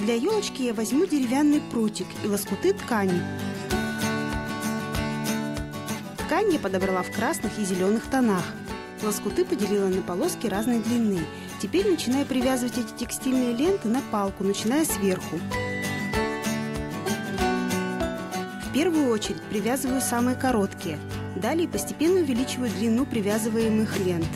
Для елочки я возьму деревянный прутик и лоскуты ткани. Ткань я подобрала в красных и зеленых тонах. Лоскуты поделила на полоски разной длины. Теперь начинаю привязывать эти текстильные ленты на палку, начиная сверху. В первую очередь привязываю самые короткие. Далее постепенно увеличиваю длину привязываемых лент.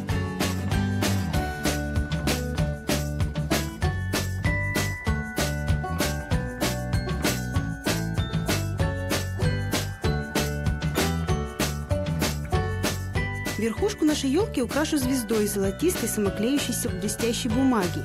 Верхушку нашей елки украшу звездой из золотистой самоклеющейся блестящей бумаги.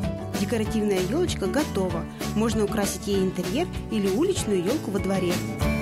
Декоративная елочка готова. Можно украсить ей интерьер или уличную елку во дворе.